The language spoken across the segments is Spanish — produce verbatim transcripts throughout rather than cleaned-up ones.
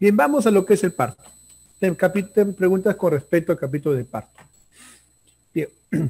Bien, vamos a lo que es el parto. Ten, capi- ten preguntas con respecto al capítulo de parto. Bien.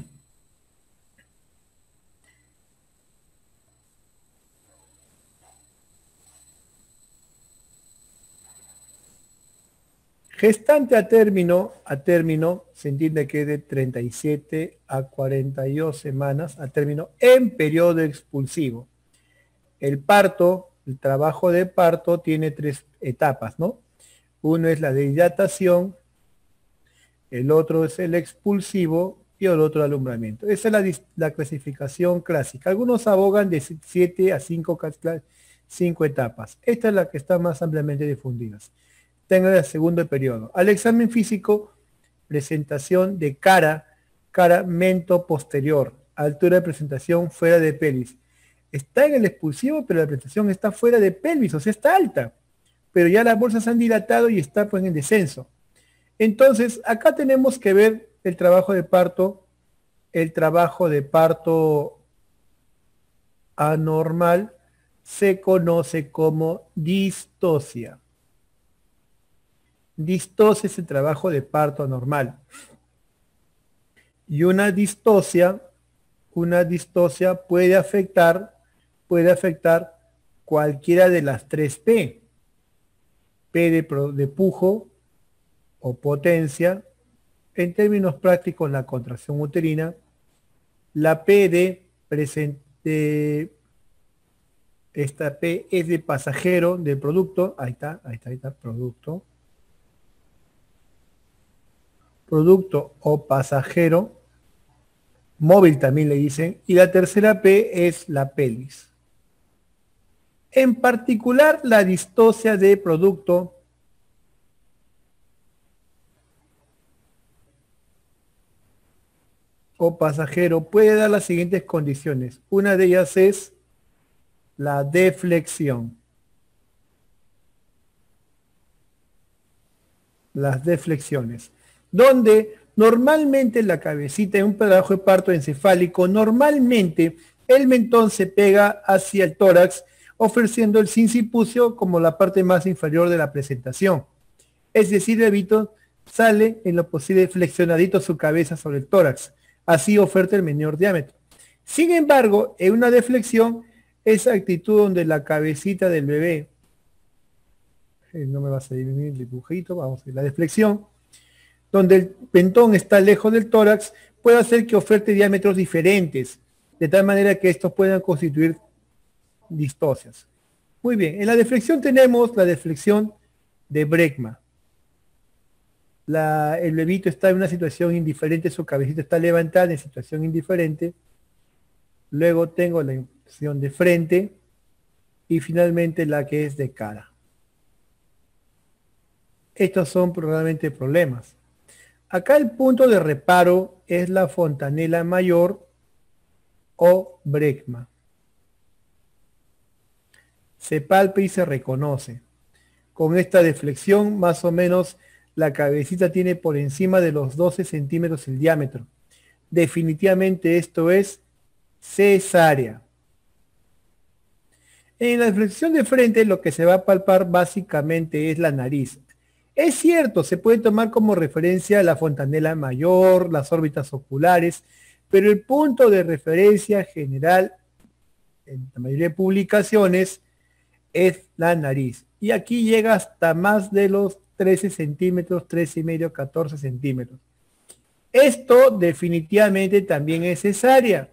Gestante a término, a término, se entiende que es de treinta y siete a cuarenta y dos semanas a término en periodo expulsivo. El parto, el trabajo de parto tiene tres etapas, ¿no? Uno es la de dilatación, el otro es el expulsivo y el otro alumbramiento. Esa es la, la clasificación clásica. Algunos abogan de siete a cinco, cinco etapas. Esta es la que está más ampliamente difundida. Tenga el segundo periodo. Al examen físico, presentación de cara, cara mento posterior, altura de presentación fuera de pelvis. Está en el expulsivo, pero la presentación está fuera de pelvis, o sea, está alta. Pero ya las bolsas han dilatado y está pues en descenso. Entonces, acá tenemos que ver el trabajo de parto, el trabajo de parto anormal se conoce como distosia. Distosia es el trabajo de parto anormal. Y una distosia, una distosia puede afectar, puede afectar cualquiera de las tres P. P de, de pujo o potencia, en términos prácticos la contracción uterina, la P de presente, esta P es de pasajero del producto, ahí está, ahí está, ahí está, producto, producto o pasajero, móvil también le dicen, y la tercera P es la pelvis. En particular, la distosia de producto o pasajero puede dar las siguientes condiciones. Una de ellas es la deflexión. Las deflexiones, donde normalmente la cabecita en un trabajo de parto encefálico, normalmente el mentón se pega hacia el tórax, ofreciendo el sincipucio como la parte más inferior de la presentación. Es decir, el bebito sale en lo posible flexionadito su cabeza sobre el tórax, así oferta el menor diámetro. Sin embargo, en una deflexión, esa actitud donde la cabecita del bebé, no me va a salir el dibujito, vamos a ver, la deflexión, donde el mentón está lejos del tórax, puede hacer que oferte diámetros diferentes, de tal manera que estos puedan constituir distosias. Muy bien, en la deflexión tenemos la deflexión de Bregma. La, el bebito está en una situación indiferente, su cabecita está levantada en situación indiferente. Luego tengo la deflexión de frente y finalmente la que es de cara. Estos son probablemente problemas. Acá el punto de reparo es la fontanela mayor o Bregma. Se palpa y se reconoce. Con esta deflexión, más o menos, la cabecita tiene por encima de los doce centímetros el diámetro. Definitivamente esto es cesárea. En la deflexión de frente, lo que se va a palpar básicamente es la nariz. Es cierto, se puede tomar como referencia la fontanela mayor, las órbitas oculares, pero el punto de referencia general en la mayoría de publicaciones es la nariz. Y aquí llega hasta más de los trece centímetros, trece y medio, catorce centímetros. Esto definitivamente también es cesárea.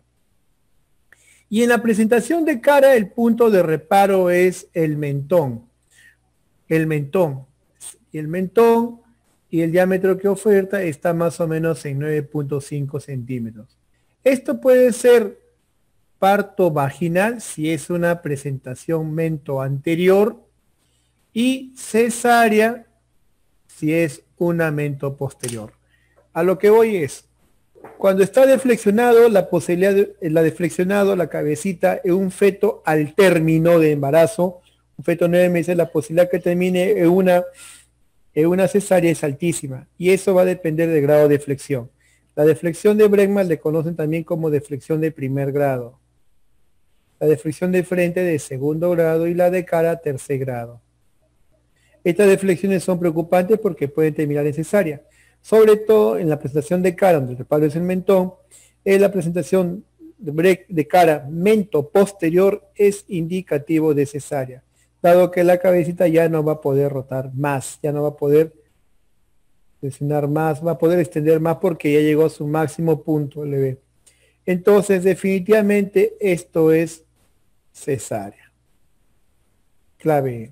Y en la presentación de cara, el punto de reparo es el mentón. El mentón. Y el mentón y el diámetro que oferta está más o menos en nueve punto cinco centímetros. Esto puede ser parto vaginal si es una presentación mento anterior y cesárea si es una mento posterior. A lo que voy es, cuando está deflexionado, la posibilidad de, la deflexionado, la cabecita en un feto al término de embarazo, un feto nueve meses, la posibilidad que termine en una, en una cesárea es altísima y eso va a depender del grado de flexión. La deflexión de Bregma le conocen también como deflexión de primer grado, la deflexión de frente de segundo grado y la de cara tercer grado. Estas deflexiones son preocupantes porque pueden terminar en cesárea, sobre todo en la presentación de cara, donde el palo es el mentón. En la presentación de, de cara mento posterior es indicativo de cesárea, dado que la cabecita ya no va a poder rotar más, ya no va a poder presionar más, va a poder extender más porque ya llegó a su máximo punto L B. Entonces, definitivamente esto es cesárea. Clave.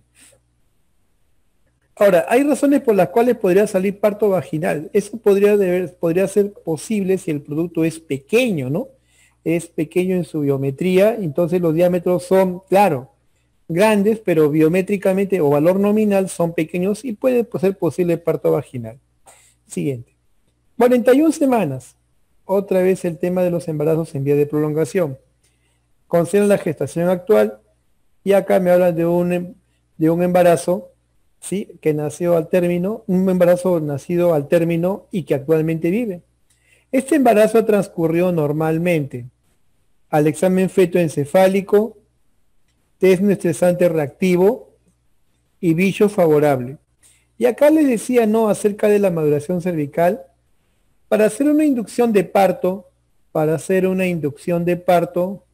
Ahora, hay razones por las cuales podría salir parto vaginal. Eso podría, deber, podría ser posible si el producto es pequeño, ¿no? Es pequeño en su biometría, entonces los diámetros son, claro, grandes, pero biométricamente o valor nominal son pequeños y puede ser posible parto vaginal. Siguiente. cuarenta y una semanas. Otra vez el tema de los embarazos en vía de prolongación. Consideran la gestación actual y acá me hablan de un, de un embarazo, ¿sí? Que nació al término, un embarazo nacido al término y que actualmente vive. Este embarazo transcurrió normalmente. Al examen fetoencefálico, test no estresante reactivo y bicho favorable. Y acá les decía, ¿no?, acerca de la maduración cervical. Para hacer una inducción de parto, para hacer una inducción de parto,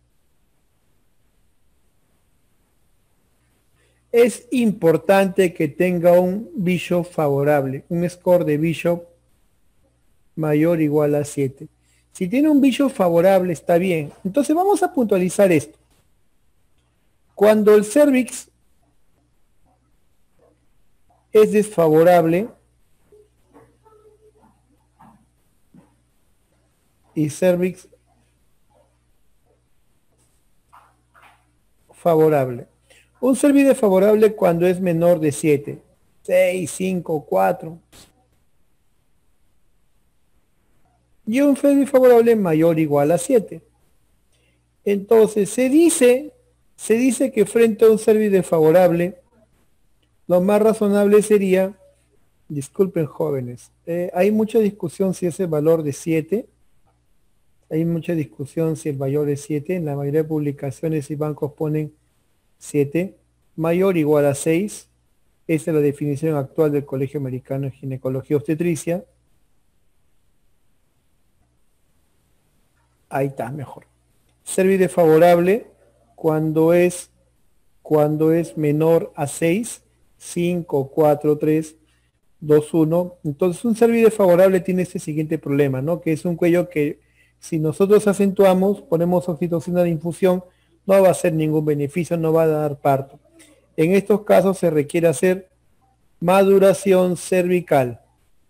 es importante que tenga un Bishop favorable, un score de Bishop mayor o igual a siete. Si tiene un Bishop favorable, está bien. Entonces vamos a puntualizar esto. Cuando el cervix es desfavorable y cervix favorable. Un cervix desfavorable cuando es menor de siete, seis, cinco, cuatro. Y un cervix favorable mayor o igual a siete. Entonces se dice, se dice que frente a un cervix desfavorable, lo más razonable sería, disculpen jóvenes, eh, hay mucha discusión si es el valor de siete, hay mucha discusión si el valor es siete, en la mayoría de publicaciones y bancos ponen siete, mayor o igual a seis, esa es la definición actual del Colegio Americano de Ginecología y Obstetricia. Ahí está, mejor. Cervix desfavorable cuando es, cuando es menor a seis, cinco, cuatro, tres, dos, uno. Entonces un cervix desfavorable tiene este siguiente problema, ¿no? Que es un cuello que si nosotros acentuamos, ponemos oxitocina de infusión, no va a hacer ningún beneficio, no va a dar parto. En estos casos se requiere hacer maduración cervical.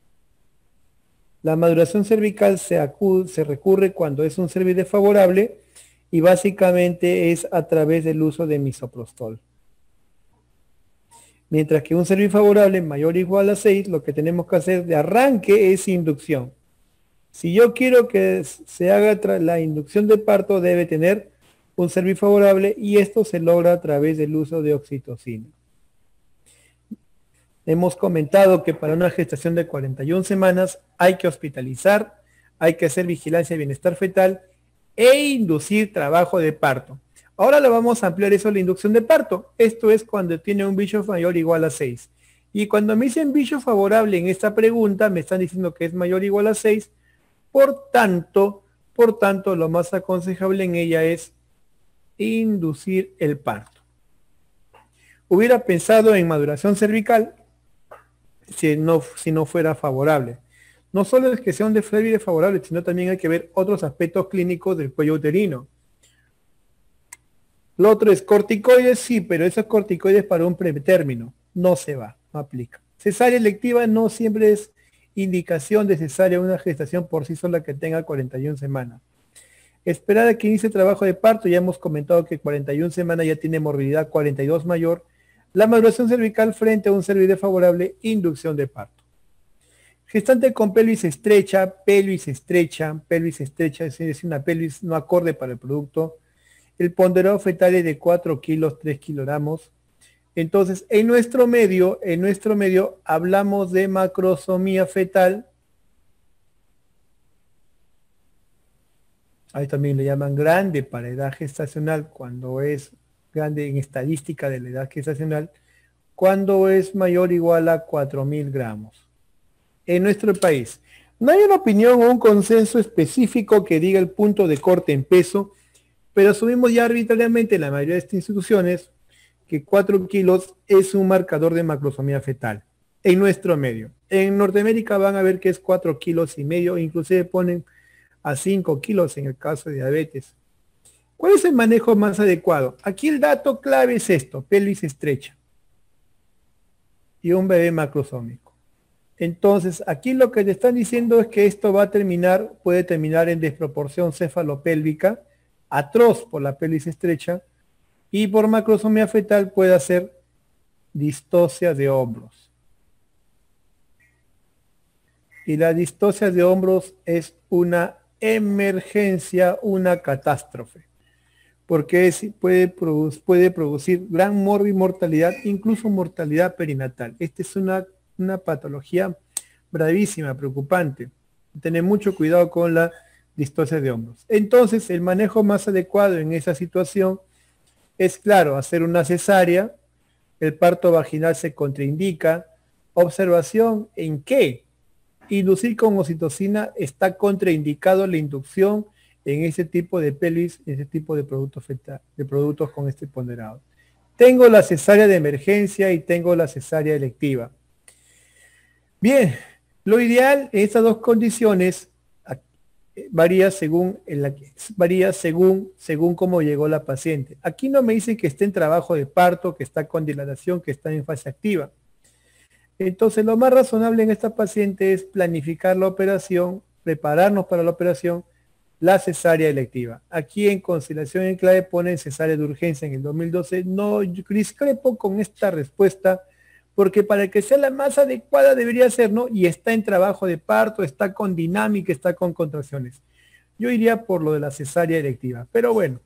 La maduración cervical se, acude, se recurre cuando es un cervix desfavorable y básicamente es a través del uso de misoprostol. Mientras que un cervix favorable mayor o igual a seis, lo que tenemos que hacer de arranque es inducción. Si yo quiero que se haga la inducción de parto, debe tener un cervix favorable y esto se logra a través del uso de oxitocina. Hemos comentado que para una gestación de cuarenta y una semanas hay que hospitalizar, hay que hacer vigilancia de bienestar fetal e inducir trabajo de parto. Ahora lo vamos a ampliar eso a la inducción de parto. Esto es cuando tiene un Bishop mayor o igual a seis. Y cuando me dicen Bishop favorable en esta pregunta, me están diciendo que es mayor o igual a seis. Por tanto, por tanto, lo más aconsejable en ella es inducir el parto. Hubiera pensado en maduración cervical si no, si no fuera favorable. No solo es que sea un cervix desfavorable, sino también hay que ver otros aspectos clínicos del cuello uterino. Lo otro es corticoides, sí, pero esos corticoides para un pretérmino no se va, no aplica. Cesárea electiva no siempre es indicación de cesárea una gestación por sí sola que tenga cuarenta y una semanas. Esperar a que inicie trabajo de parto, ya hemos comentado que cuarenta y una semanas ya tiene morbilidad cuarenta y dos mayor. La maduración cervical frente a un cervix desfavorable, inducción de parto. Gestante con pelvis estrecha, pelvis estrecha, pelvis estrecha, es decir, una pelvis no acorde para el producto. El ponderado fetal es de cuatro kilos, tres kilogramos. Entonces, en nuestro medio, en nuestro medio hablamos de macrosomía fetal. Ahí también le llaman grande para edad gestacional, cuando es grande en estadística de la edad gestacional, cuando es mayor o igual a cuatro mil gramos. En nuestro país, no hay una opinión o un consenso específico que diga el punto de corte en peso, pero asumimos ya arbitrariamente en la mayoría de estas instituciones que cuatro kilos es un marcador de macrosomía fetal en nuestro medio. En Norteamérica van a ver que es cuatro kilos y medio, inclusive ponen a cinco kilos en el caso de diabetes. ¿Cuál es el manejo más adecuado? Aquí el dato clave es esto: pelvis estrecha y un bebé macrosómico. Entonces, aquí lo que te están diciendo es que esto va a terminar, puede terminar en desproporción cefalopélvica, atroz por la pelvis estrecha, y por macrosomía fetal puede hacer distosia de hombros. Y la distosia de hombros es una emergencia, una catástrofe, porque es, puede, produ puede producir gran morbimortalidad, incluso mortalidad perinatal. Esta es una, una patología bravísima, preocupante. Tener mucho cuidado con la distosia de hombros. Entonces, el manejo más adecuado en esa situación es, claro, hacer una cesárea. El parto vaginal se contraindica. Observación en qué inducir con oxitocina está contraindicado la inducción en ese tipo de pelvis, en ese tipo de productos fetal, de productos con este ponderado. Tengo la cesárea de emergencia y tengo la cesárea electiva. Bien, lo ideal en estas dos condiciones varía según, en la, varía según, según cómo llegó la paciente. Aquí no me dicen que esté en trabajo de parto, que está con dilatación, que está en fase activa. Entonces, lo más razonable en esta paciente es planificar la operación, prepararnos para la operación, la cesárea electiva. Aquí en consideración en clave ponen cesárea de urgencia en el dos mil doce. No, yo discrepo con esta respuesta, porque para que sea la más adecuada debería ser, ¿no? Y está en trabajo de parto, está con dinámica, está con contracciones. Yo iría por lo de la cesárea electiva, pero bueno.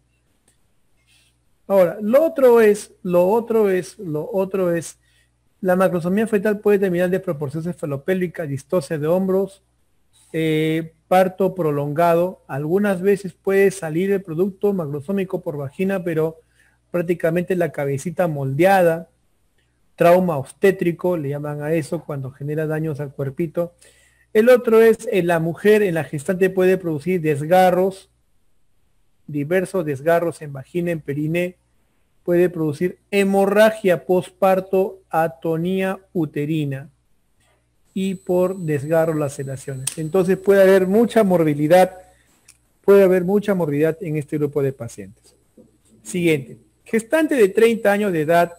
Ahora, lo otro es, lo otro es, lo otro es, la macrosomía fetal puede terminar de desproporción cefalopélvica, distosia de hombros, eh, parto prolongado. Algunas veces puede salir el producto macrosómico por vagina, pero prácticamente la cabecita moldeada. Trauma obstétrico, le llaman a eso cuando genera daños al cuerpito. El otro es, en la mujer, en la gestante puede producir desgarros, diversos desgarros en vagina, en periné. Puede producir hemorragia postparto, atonía uterina y por desgarro laceraciones. Entonces puede haber mucha morbilidad, puede haber mucha morbilidad en este grupo de pacientes. Siguiente, gestante de treinta años de edad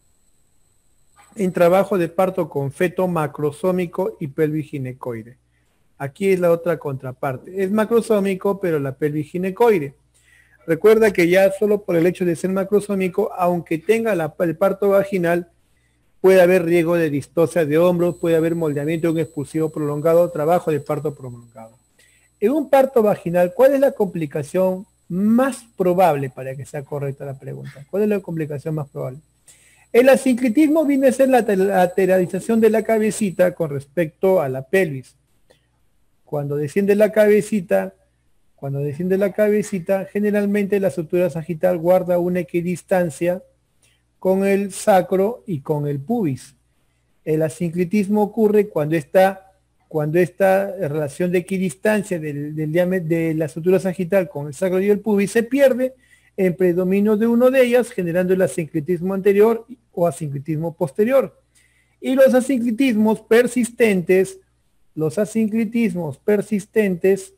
en trabajo de parto con feto macrosómico y pelvis ginecoide. Aquí es la otra contraparte. Es macrosómico, pero la pelvis ginecoide. Recuerda que ya solo por el hecho de ser macrosómico, aunque tenga la, el parto vaginal, puede haber riesgo de distosia de hombros, puede haber moldeamiento de un expulsivo prolongado, trabajo de parto prolongado. En un parto vaginal, ¿cuál es la complicación más probable, para que sea correcta la pregunta? ¿Cuál es la complicación más probable? El asinclitismo viene a ser la lateralización de la cabecita con respecto a la pelvis. Cuando desciende la cabecita, Cuando desciende la cabecita, generalmente la sutura sagital guarda una equidistancia con el sacro y con el pubis. El asinclitismo ocurre cuando esta, cuando esta relación de equidistancia del, del diámetro de la sutura sagital con el sacro y el pubis se pierde en predominio de uno de ellas, generando el asinclitismo anterior o asinclitismo posterior. Y los asinclitismos persistentes, los asinclitismos persistentes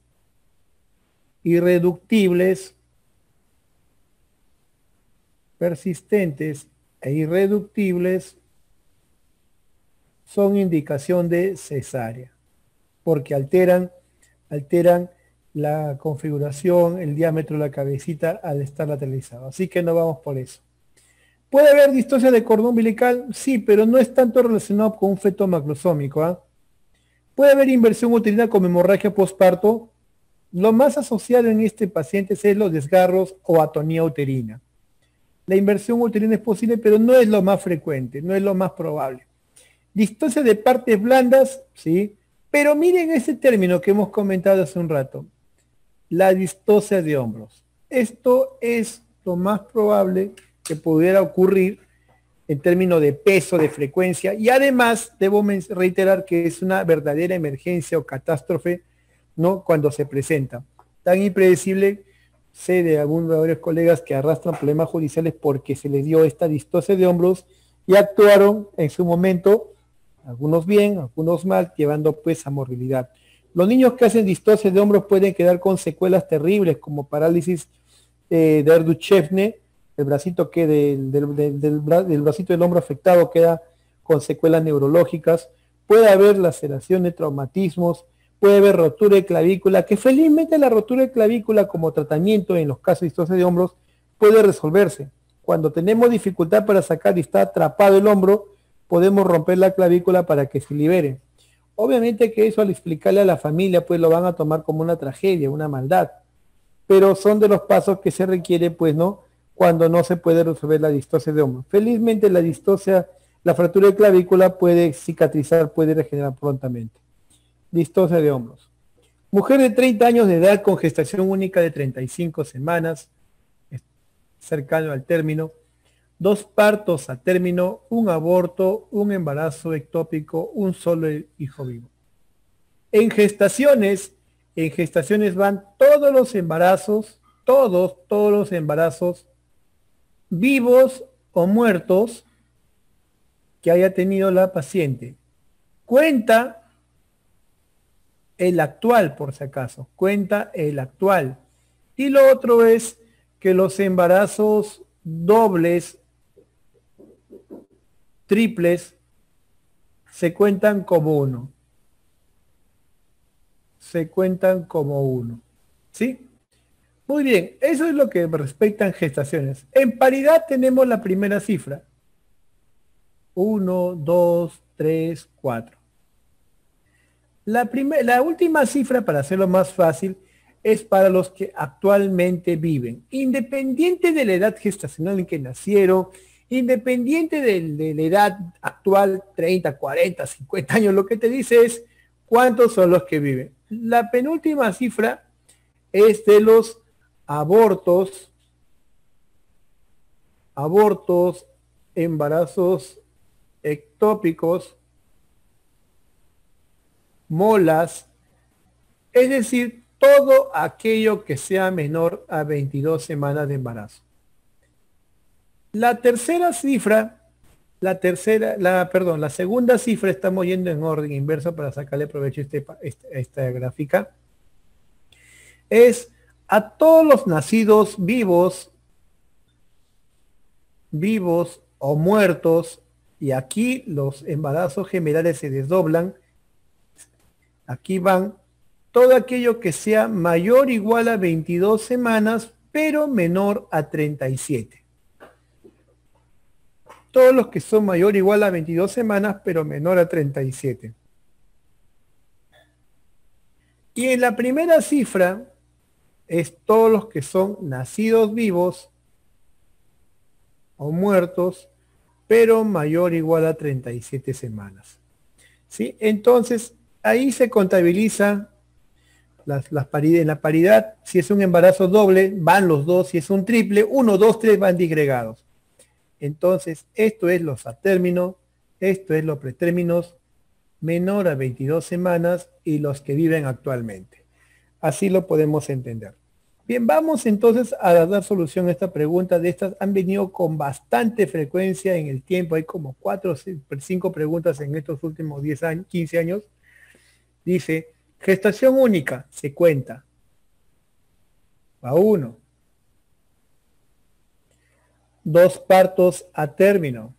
irreductibles, persistentes e irreductibles son indicación de cesárea, porque alteran, alteran la configuración, el diámetro de la cabecita al estar lateralizado. Así que no vamos por eso. ¿Puede haber distosia de cordón umbilical? Sí, pero no es tanto relacionado con un feto macrosómico. ¿eh? ¿Puede haber inversión uterina con hemorragia postparto? Lo más asociado en este paciente es los desgarros o atonía uterina. La inversión uterina es posible, pero no es lo más frecuente, no es lo más probable. Distosia de partes blandas, sí, pero miren ese término que hemos comentado hace un rato, la distosia de hombros. Esto es lo más probable que pudiera ocurrir en términos de peso, de frecuencia, y además debo reiterar que es una verdadera emergencia o catástrofe, ¿no?, cuando se presenta. Tan impredecible, sé de algunos de varios colegas que arrastran problemas judiciales porque se les dio esta distosia de hombros y actuaron en su momento, algunos bien, algunos mal, llevando pues a morbilidad. Los niños que hacen distosia de hombros pueden quedar con secuelas terribles como parálisis eh, de Erduchevne, el bracito que del, del, del, del, del bracito del hombro afectado queda con secuelas neurológicas, puede haber laceraciones, traumatismos, puede haber rotura de clavícula, que felizmente la rotura de clavícula como tratamiento en los casos de distosia de hombros puede resolverse. Cuando tenemos dificultad para sacar y está atrapado el hombro, podemos romper la clavícula para que se libere. Obviamente que eso al explicarle a la familia pues lo van a tomar como una tragedia, una maldad, pero son de los pasos que se requiere pues no, cuando no se puede resolver la distosia de hombro. Felizmente la distosia, la fractura de clavícula puede cicatrizar, puede regenerar prontamente. Distosia de hombros. Mujer de treinta años de edad con gestación única de treinta y cinco semanas, cercano al término, dos partos a término, un aborto, un embarazo ectópico, un solo hijo vivo. En gestaciones, en gestaciones van todos los embarazos, todos, todos los embarazos vivos o muertos que haya tenido la paciente. Cuenta el actual, por si acaso, cuenta el actual. Y lo otro es que los embarazos dobles, triples, se cuentan como uno. Se cuentan como uno. ¿Sí? Muy bien, eso es lo que respecta a gestaciones. En paridad tenemos la primera cifra. Uno, dos, tres, cuatro. La, primer, la última cifra, para hacerlo más fácil, es para los que actualmente viven. Independiente de la edad gestacional en que nacieron, independiente de, de la edad actual, treinta, cuarenta, cincuenta años, lo que te dice es cuántos son los que viven. La penúltima cifra es de los abortos, abortos, embarazos ectópicos, molas, es decir, todo aquello que sea menor a veintidós semanas de embarazo. La tercera cifra, la tercera, la, perdón, la segunda cifra, estamos yendo en orden inverso para sacarle provecho a este, esta, esta gráfica, es a todos los nacidos vivos, vivos o muertos, y aquí los embarazos generales se desdoblan, aquí van todo aquello que sea mayor o igual a veintidós semanas, pero menor a treinta y siete. Todos los que son mayor o igual a veintidós semanas, pero menor a treinta y siete. Y en la primera cifra es todos los que son nacidos vivos o muertos, pero mayor o igual a treinta y siete semanas. ¿Sí? Entonces, ahí se contabiliza las, las paridad, en la paridad. Si es un embarazo doble, van los dos. Si es un triple, uno, dos, tres van disgregados. Entonces, esto es los a término, esto es los pretérminos, menor a veintidós semanas y los que viven actualmente. Así lo podemos entender. Bien, vamos entonces a dar solución a esta pregunta. De estas han venido con bastante frecuencia en el tiempo. Hay como cuatro o cinco preguntas en estos últimos diez años, quince años. Dice, gestación única, se cuenta. Va uno. Dos partos a término.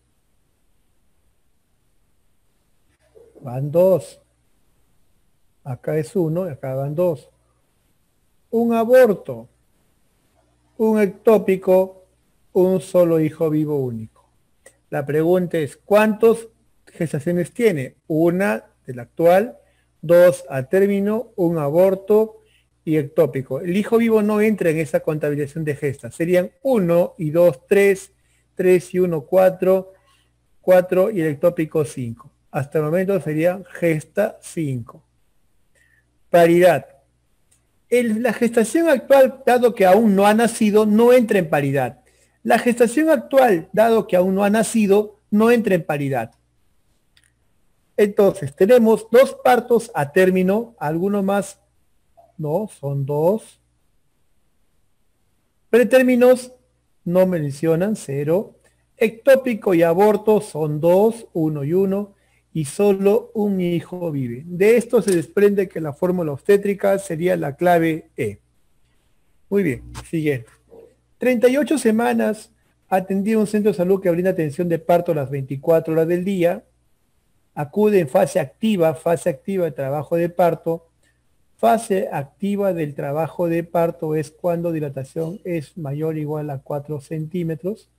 Van dos. Acá es uno y acá van dos. Un aborto, un ectópico, un solo hijo vivo único. La pregunta es, ¿cuántas gestaciones tiene? Una de la actual, dos a término, un aborto y ectópico. El hijo vivo no entra en esa contabilización de gestas. Serían uno y dos, tres, tres y uno, cuatro, cuatro y el ectópico cinco. Hasta el momento sería gesta cinco. Paridad. El, la gestación actual, dado que aún no ha nacido, no entra en paridad. La gestación actual, dado que aún no ha nacido, no entra en paridad. Entonces, tenemos dos partos a término, alguno más, no, son dos. Pretérminos no mencionan, cero. Ectópico y aborto son dos, uno y uno, y solo un hijo vive. De esto se desprende que la fórmula obstétrica sería la clave E. Muy bien, siguiente. treinta y ocho semanas atendido a un centro de salud que brinda atención de parto a las veinticuatro horas del día. Acude en fase activa, fase activa de trabajo de parto. Fase activa del trabajo de parto es cuando dilatación es mayor o igual a cuatro centímetros.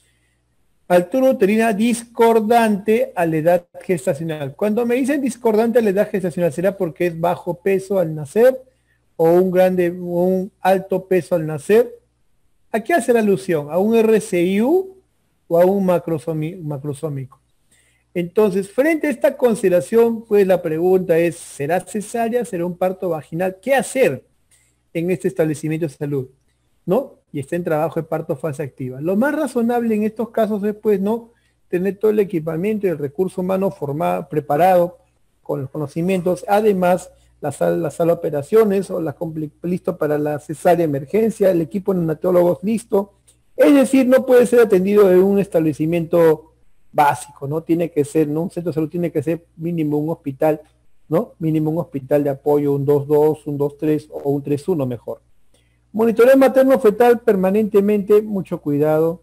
Altura uterina discordante a la edad gestacional. Cuando me dicen discordante a la edad gestacional, ¿será porque es bajo peso al nacer o un grande o un alto peso al nacer? ¿A qué hace la alusión? ¿A un R C I U o a un macrosómico? Entonces, frente a esta consideración, pues la pregunta es, ¿será cesárea? ¿Será un parto vaginal? ¿Qué hacer en este establecimiento de salud? ¿No? Y está en trabajo de parto fase activa. Lo más razonable en estos casos es, pues, ¿no?, tener todo el equipamiento y el recurso humano formado, preparado, con los conocimientos, además, la sala, la sala de operaciones o la listo para la cesárea de emergencia, el equipo de neonatólogos listo. Es decir, no puede ser atendido en un establecimiento básico, ¿no? Tiene que ser, ¿no? Un centro de salud tiene que ser mínimo un hospital, ¿no? Mínimo un hospital de apoyo, un dos dos, un dos tres o un tres uno mejor. Monitoreo materno fetal permanentemente, mucho cuidado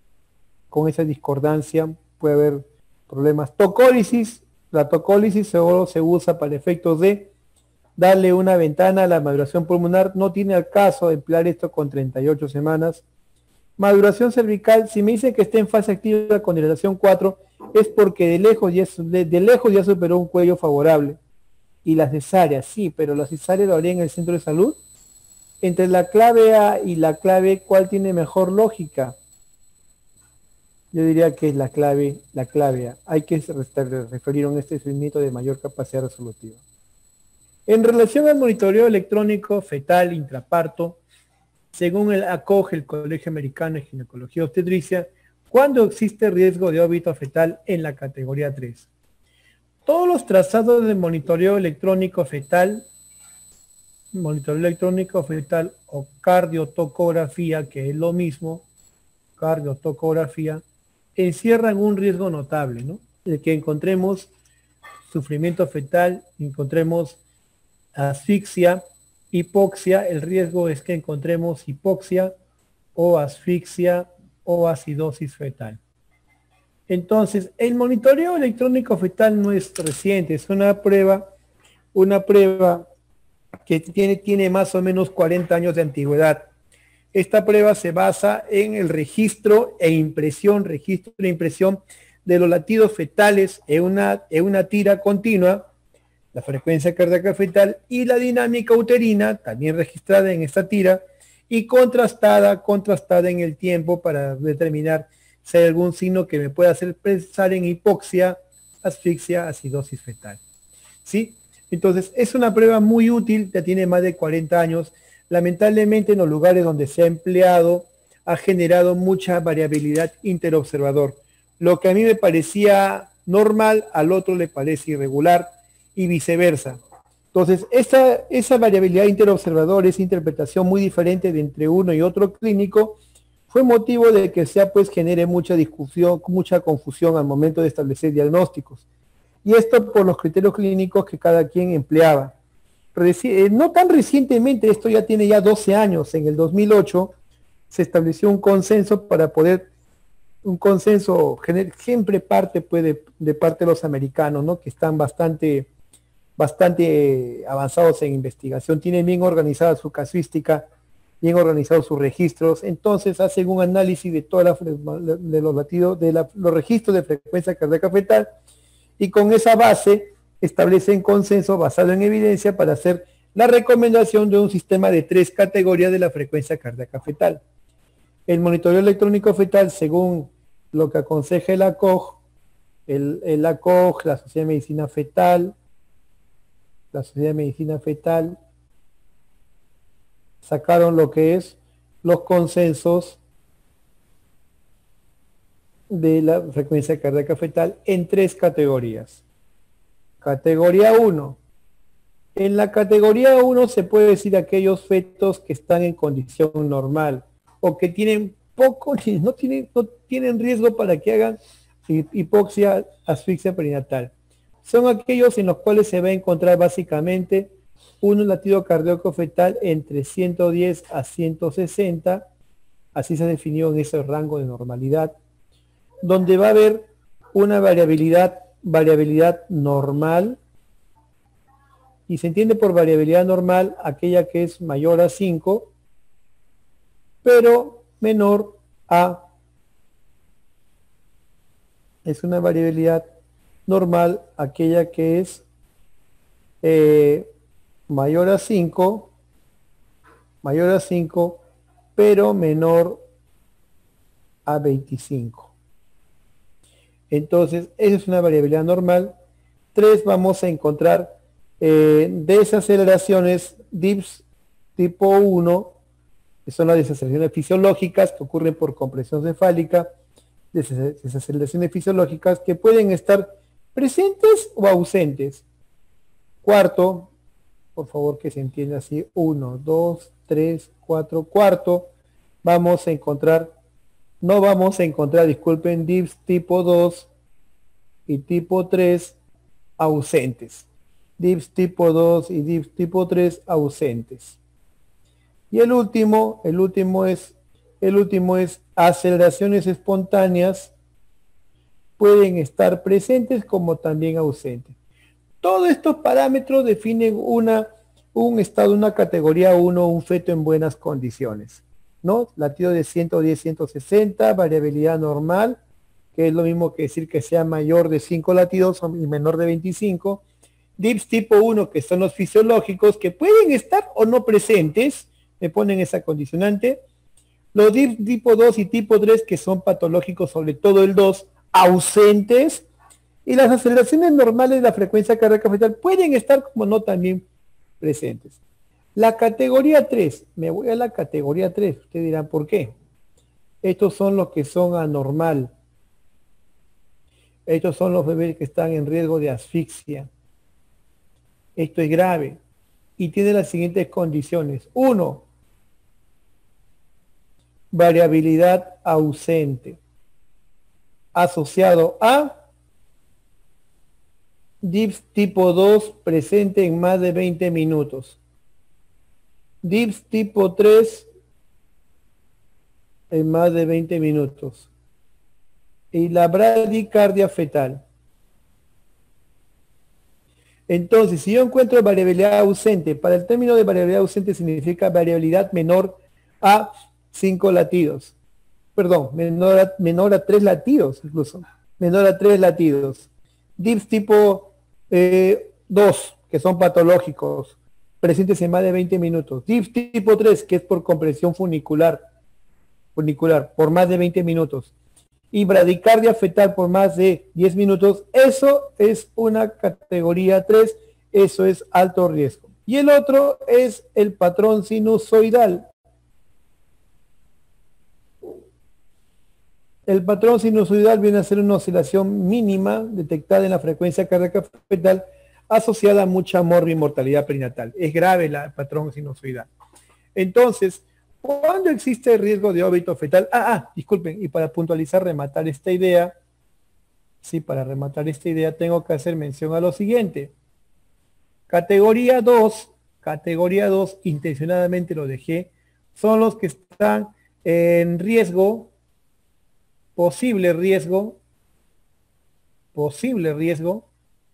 con esa discordancia, puede haber problemas. Tocólisis, la tocólisis solo se usa para efectos de darle una ventana a la maduración pulmonar, no tiene al caso emplear esto con treinta y ocho semanas. Maduración cervical, si me dice que está en fase activa con dilatación cuatro, es porque de lejos, ya, de, de lejos ya superó un cuello favorable. Y la cesárea, sí, pero la cesárea lo haría en el centro de salud. Entre la clave A y la clave, ¿cuál tiene mejor lógica? Yo diría que es la clave, la clave A. Hay que referir a un establecimiento de mayor capacidad resolutiva. En relación al monitoreo electrónico fetal intraparto, según el A C O G, el Colegio Americano de Ginecología y Obstetricia, ¿cuándo existe riesgo de óbito fetal en la categoría tres? Todos los trazados de monitoreo electrónico fetal, monitoreo electrónico fetal o cardiotocografía, que es lo mismo, cardiotocografía, encierran un riesgo notable, ¿no? El que encontremos sufrimiento fetal, encontremos asfixia, hipoxia, el riesgo es que encontremos hipoxia o asfixia o acidosis fetal. Entonces, el monitoreo electrónico fetal no es reciente, es una prueba, una prueba que tiene, tiene más o menos cuarenta años de antigüedad. Esta prueba se basa en el registro e impresión, registro e impresión de los latidos fetales en una, en una tira continua, la frecuencia cardíaca fetal y la dinámica uterina, también registrada en esta tira, y contrastada, contrastada en el tiempo para determinar si hay algún signo que me pueda hacer pensar en hipoxia, asfixia, acidosis fetal. ¿Sí? Entonces, es una prueba muy útil, ya tiene más de cuarenta años. Lamentablemente, en los lugares donde se ha empleado, ha generado mucha variabilidad interobservador. Lo que a mí me parecía normal, al otro le parece irregular y viceversa. Entonces, esa, esa variabilidad interobservador, esa interpretación muy diferente de entre uno y otro clínico, fue motivo de que sea, pues, genere mucha discusión, mucha confusión al momento de establecer diagnósticos. Y esto por los criterios clínicos que cada quien empleaba. Reci- eh, no tan recientemente, esto ya tiene ya doce años, en el dos mil ocho se estableció un consenso para poder, un consenso gener, siempre parte pues, de, de parte de los americanos, ¿no?, que están bastante, bastante avanzados en investigación, tienen bien organizada su casuística, bien organizados sus registros, entonces hacen un análisis de todas las de los latidos, de la, los registros de frecuencia cardíaca fetal, y con esa base establecen consenso basado en evidencia para hacer la recomendación de un sistema de tres categorías de la frecuencia cardíaca fetal. El monitoreo electrónico fetal, según lo que aconseja el A C O G, el, el A C O G, la Sociedad de Medicina Fetal, la Sociedad de Medicina Fetal, sacaron lo que es los consensos, de la frecuencia cardíaca fetal en tres categorías. Categoría uno. En la categoría uno se puede decir aquellos fetos que están en condición normal o que tienen poco, no tienen, no tienen riesgo para que hagan hipoxia, asfixia perinatal. Son aquellos en los cuales se va a encontrar básicamente un latido cardíaco fetal entre ciento diez a ciento sesenta, así se ha definido en ese rango de normalidad, donde va a haber una variabilidad, variabilidad normal, y se entiende por variabilidad normal aquella que es mayor a cinco, pero menor a, es una variabilidad normal aquella que es eh, mayor a cinco, mayor a cinco, pero menor a veinticinco. Entonces, esa es una variabilidad normal. Tres, vamos a encontrar eh, desaceleraciones D I P S tipo uno, que son las desaceleraciones fisiológicas que ocurren por compresión cefálica, desaceleraciones fisiológicas que pueden estar presentes o ausentes. Cuarto, por favor que se entienda así, uno, dos, tres, cuatro, cuarto, vamos a encontrar, no vamos a encontrar, disculpen, D I P S tipo dos y tipo tres ausentes. D I P S tipo dos y D I P S tipo tres ausentes. Y el último, el último es, el último es aceleraciones espontáneas, pueden estar presentes como también ausentes. Todos estos parámetros definen una, un estado, una categoría uno, un feto en buenas condiciones, ¿no? Latido de ciento diez a ciento sesenta, variabilidad normal, que es lo mismo que decir que sea mayor de cinco latidos y menor de veinticinco. D I P S tipo uno, que son los fisiológicos, que pueden estar o no presentes, me ponen esa condicionante. Los D I P S tipo dos y tipo tres, que son patológicos, sobre todo el dos, ausentes. Y las aceleraciones normales de la frecuencia cardíaca fetal pueden estar como no también presentes. La categoría tres, me voy a la categoría tres, ustedes dirán, ¿por qué? Estos son los que son anormal. Estos son los bebés que están en riesgo de asfixia. Esto es grave y tiene las siguientes condiciones. Uno, variabilidad ausente, asociado a D I P S tipo dos presente en más de veinte minutos. D I P S tipo tres en más de veinte minutos. Y la bradicardia fetal. Entonces, si yo encuentro variabilidad ausente, para el término de variabilidad ausente significa variabilidad menor a cinco latidos. Perdón, menor a, menor a tres latidos incluso. Menor a tres latidos. D I P S tipo eh, dos, que son patológicos, presentes en más de veinte minutos. D I P S tipo tres, que es por compresión funicular, funicular, por más de veinte minutos. Y bradicardia fetal por más de diez minutos, eso es una categoría tres, eso es alto riesgo. Y el otro es el patrón sinusoidal. El patrón sinusoidal viene a ser una oscilación mínima detectada en la frecuencia cardíaca fetal asociada a mucha morbi-mortalidad perinatal. Es grave la, el patrón sinusoidal. Entonces, ¿cuándo existe el riesgo de óbito fetal? Ah, ah, disculpen, y para puntualizar, rematar esta idea, sí, para rematar esta idea tengo que hacer mención a lo siguiente. Categoría dos, categoría dos, intencionadamente lo dejé, son los que están en riesgo, posible riesgo, posible riesgo,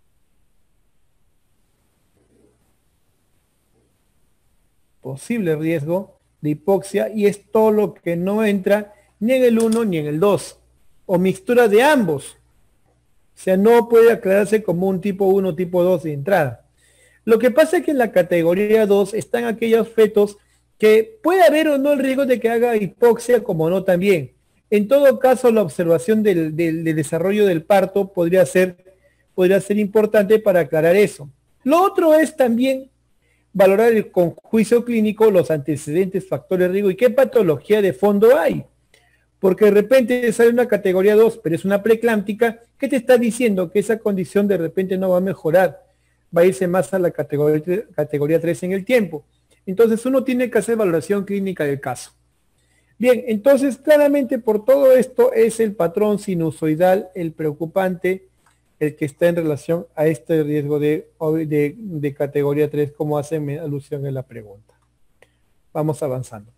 posible riesgo de hipoxia, y es todo lo que no entra ni en el uno ni en el dos, o mixtura de ambos. O sea, no puede aclararse como un tipo uno, tipo dos de entrada. Lo que pasa es que en la categoría dos están aquellos fetos que puede haber o no el riesgo de que haga hipoxia, como no también. En todo caso, la observación del, del, del desarrollo del parto podría ser, podría ser importante para aclarar eso. Lo otro es también valorar el, con juicio clínico los antecedentes, factores de riesgo y qué patología de fondo hay. Porque de repente sale una categoría dos, pero es una preeclámptica, ¿qué te está diciendo? Que esa condición de repente no va a mejorar, va a irse más a la categoría, categoría tres en el tiempo. Entonces uno tiene que hacer valoración clínica del caso. Bien, entonces claramente por todo esto es el patrón sinusoidal el preocupante, el que está en relación a este riesgo de, de, de categoría tres, como hace alusión en la pregunta. Vamos avanzando.